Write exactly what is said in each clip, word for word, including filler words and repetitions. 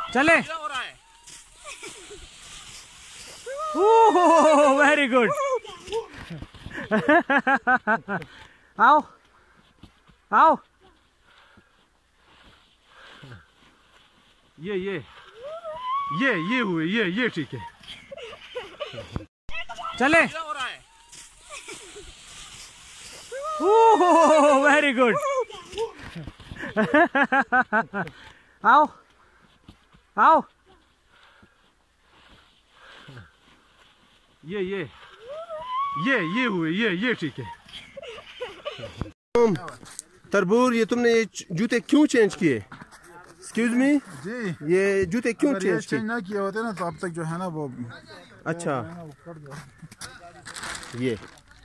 चले। Very good. आओ आओ। ये ये ये ये हुए ये ये ठीक है। चले। Very good. आओ आओ। ये ये ये ये हुए ये ये ठीक है। तरबूर, ये तुमने ये जूते क्यों चेंज किए? एक्सक्यूज मी जी, ये जूते क्यों अगर चेंज ये किए? चेंज ना किए होते ना तो अब तक जो है ना वो अच्छा, ये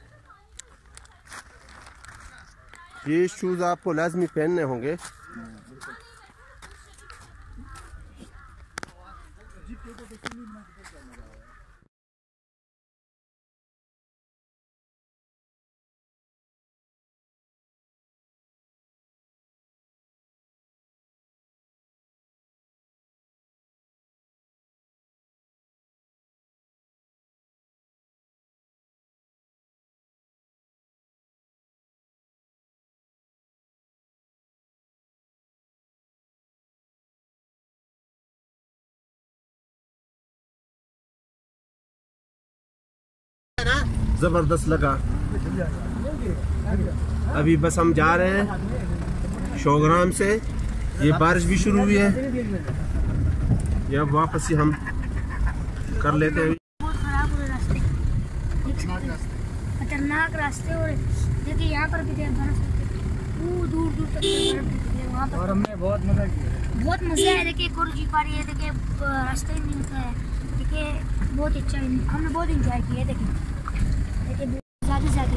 ये शूज आपको लाजमी पहनने होंगे। जबरदस्त लगा। अभी बस हम जा रहे हैं शोघराम से। ये बारिश भी शुरू हुई है, ये अब वापस ही हम कर लेते हैं। बहुत खराब हुए रास्ते, खतरनाक रास्ते। और देखिए यहाँ पर भी बर्फ दूर दूर दूर तक बर्फ दिखती है वहाँ पर। और हमने बहुत मजा किया, बहुत मजा है। देखिए जी पा रही है, देखिए रास्ते में मिलता है। देखिए बहुत अच्छा, हमने बहुत इंजॉय किया। देखिए देखिए ज़्यादा ज़्यादा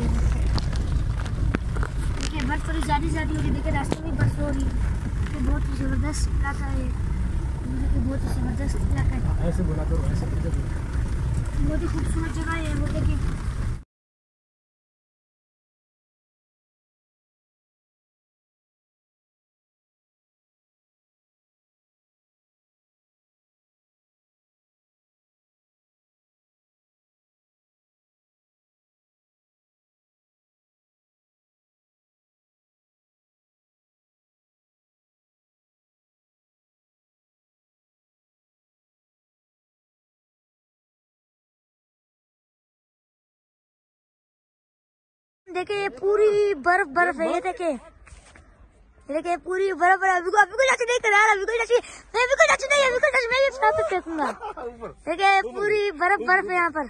देखिए बर्फ थोड़ी ज़्यादा ज़्यादा हो रही है। देखिए रास्ते में बर्फ हो रही है। तो बहुत ही ज़बरदस्त इलाका है, देखिए बहुत ही ज़बरदस्त इलाका है। ऐसे बोला तो ऐसे बहुत ही खूबसूरत जगह है वो। देखिए देखिए पूरी बर्फ बर्फ है। ये देखिए देखिए पूरी बर्फ बर्फ। अभी को अभी को चाची नहीं करा रहा, अभी को चाची मैं अभी को चाची नहीं अभी को चाची मैं ये छत पे फेंकूंगा। देखिए पूरी बर्फ बर्फ है यहाँ पर।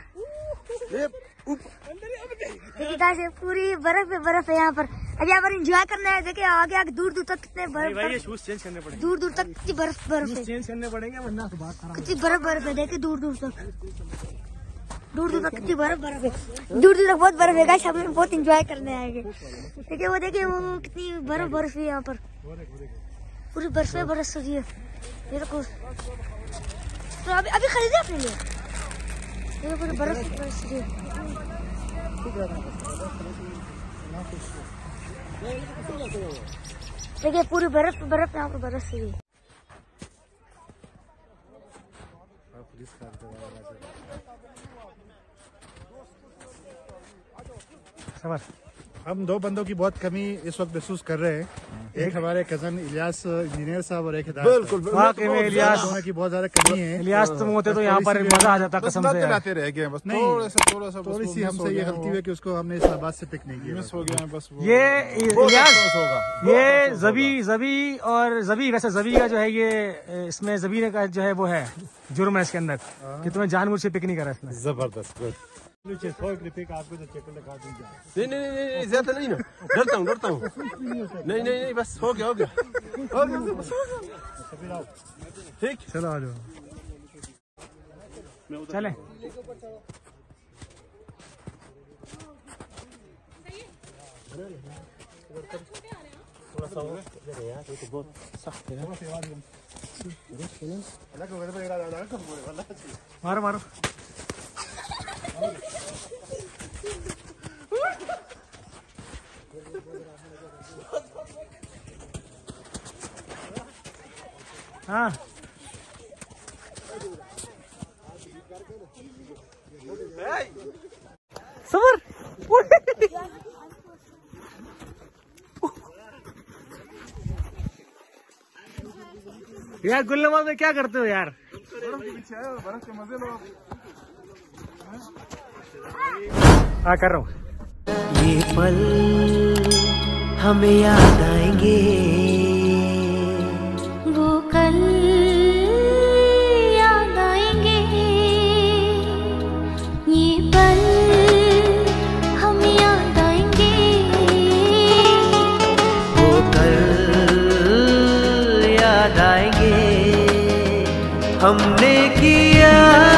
देखिए गाइस पूरी बर्फ है बर्फ है यहाँ पर। अभी यहाँ पर एंजॉय करना है। देखिए आगे आगे दूर दूर तक कितने बर्फ भाई ये शूज चेंज करने पड़ेंगे। दूर दूर तक कितनी बर्फ बर्फ है, चेंज करने पड़ेंगे वरना तो बात खराब। कितनी बर्फ बर्फ है। देखिए दूर दूर तक दूर दूर तक कितनी बर्फ बर्फ है। दूर दूर तक बहुत बर्फ है गाइस। हम लोग बहुत एंजॉय करने आएंगे। देखिए वो देखिए वो कितनी बर्फ बर्फ है यहाँ पर। पूरी बर्फ में बरस रही है। ये देखो तो अभी अभी खरीदे अपने लिए। ये पूरी बर्फ बरस रही है। देखिए पूरी बर्फ बर्फ यहाँ पर बरस रही है। हम दो बंदों की बहुत कमी इस वक्त महसूस कर रहे हैं। एक हमारे कजन इलियास इंजीनियर साहब और एक बिल्कुल वाकई में इलियास दोनों की बहुत ज्यादा कमी है। इलियास तुम होते तो यहाँ पर मजा आ जाता कसम से। लाते रह गए बस, नहीं, थोड़ा सा थोड़ा सा थोड़ी सी हमसे ये गलती हुई कि उसको हमने इस्लामाबाद से पिक नहीं किया। मिस हो गया है बस। वो ये इलियास होगा ये जबी जबी और जबी वैसे जबी का जो है ये इसमें जबी का जो है वो है जुर्म है इसके अंदर कि तुम्हें जानबूझ से पिक नहीं करा इसमें। जबरदस्त। आपको जो चेक लगा दूंगा। नहीं नहीं नहीं नहीं ज्यादा नहीं ना, डरता हूँ डरता हूँ। नहीं नहीं नहीं बस हो गया हो गया हो गया बस। ठीक चलो आ जाओ चले। थोड़ा सा यार ये तो बहुत सख्त है। मारो मारो। हाँ सबर यार गुलनमा में क्या करते हो यार? बर्फ के मजे लो। हाँ कर रहा हूँ। ये पल हमें याद आएंगे, वो कल याद आएंगे, ये पल हमें याद आएंगे, वो कल याद आएंगे, हमने किया